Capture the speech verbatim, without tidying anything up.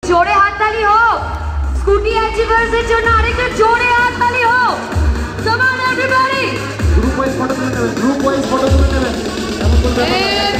জোরে হাততালি হোক স্কুটি অ্যাচিভার্স এর জন্য আরেকটা জোরে হাততালি হোক Come on everybody group wise photo তুলে নেবেন গ্রুপ ওয়াইজ ফটো তুলে নেবেন